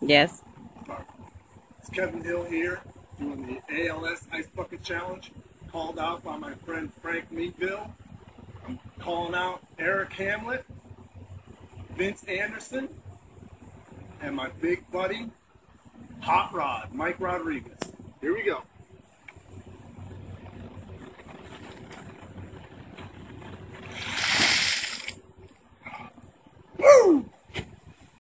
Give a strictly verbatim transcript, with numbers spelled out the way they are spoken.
Yes. It's Kevin Hill here doing the A L S Ice Bucket Challenge, called out by my friend Frank Meatville. I'm calling out Eric Hamlet, Vince Anderson, and my big buddy, Hot Rod, Mike Rodriguez. Here we go.